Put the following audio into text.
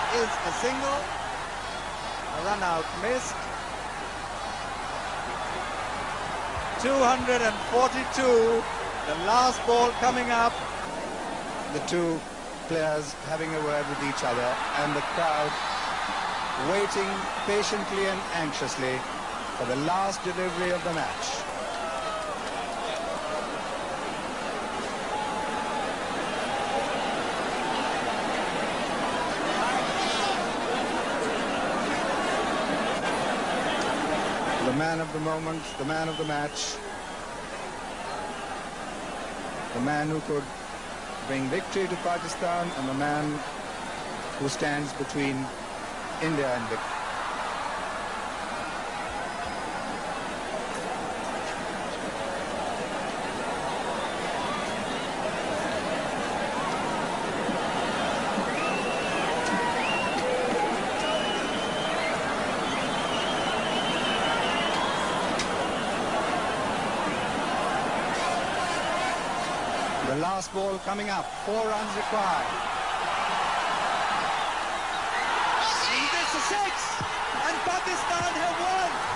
is a single. A run out missed. 242. The last ball coming up. The two players having a word with each other, and the crowd waiting patiently and anxiously for the last delivery of the match. The man of the moment, the man of the match, the man who could bring victory to Pakistan, and the man who stands between India and victory. The last ball coming up, 4 runs required. And this is 6, and Pakistan have won.